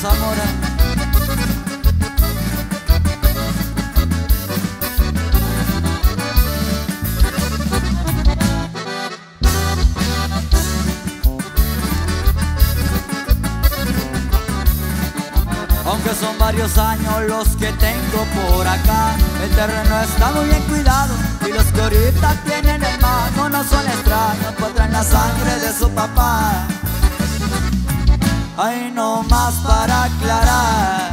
Zamora. Aunque son varios años los que tengo por acá, el terreno está muy bien cuidado y los que ahorita tienen en mano no son extraños, pues traen la sangre de su papá. Ahí nomás para aclarar,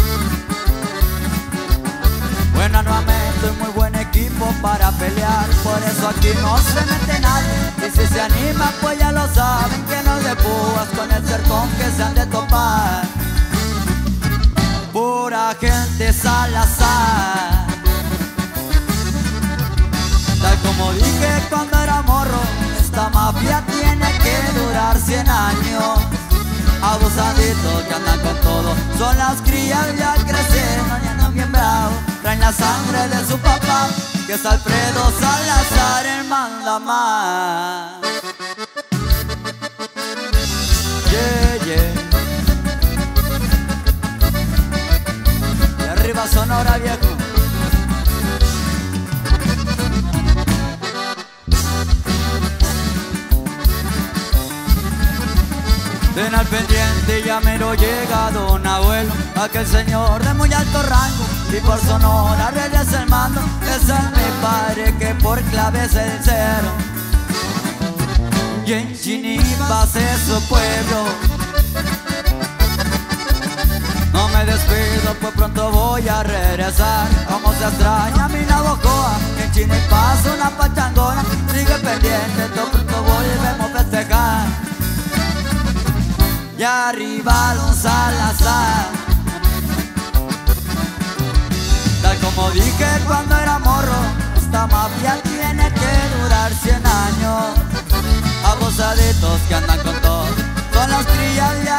buen armamento y muy buen equipo para pelear, por eso aquí no se mete nadie, y si se anima pues ya lo saben que no de púas con el cercón que se han de topar. Pura gente Salazar. Tal como dije cuando era morro, esta mafia tiene que durar 100 años. Abusaditos que andan con todo, son las crías ya crecieron y andan bien bravos. Traen la sangre de su papá, que es Alfredo Salazar, el manda más. Yeah, yeah. Arriba Sonora, viejo. Ven al pendiente, ya mero llega don abuelo, aquel señor de muy alto rango, y por Sonora regresa el mando. Es el mi padre que por clave es el cero, y en Chinipas es su pueblo. No me despido, pues pronto voy a regresar. Como se extraña mi Navojoa, en Chinipas una pachangona. Sigue pendiente, todo pronto volvemos a festejar. Y arriba don Salazar. Tal como dije cuando era morro, esta mafia tiene que durar 100 años. Abusaditos que andan con todo, son las crías de